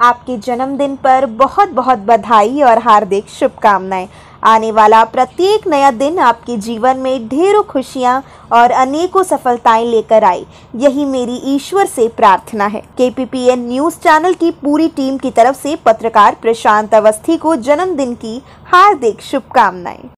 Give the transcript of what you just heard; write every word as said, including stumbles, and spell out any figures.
आपके जन्मदिन पर बहुत बहुत बधाई और हार्दिक शुभकामनाएं। आने वाला प्रत्येक नया दिन आपके जीवन में ढेरों खुशियां और अनेकों सफलताएं लेकर आए, यही मेरी ईश्वर से प्रार्थना है। केपीपीएन न्यूज़ चैनल की पूरी टीम की तरफ से पत्रकार प्रशांत अवस्थी को जन्मदिन की हार्दिक शुभकामनाएं।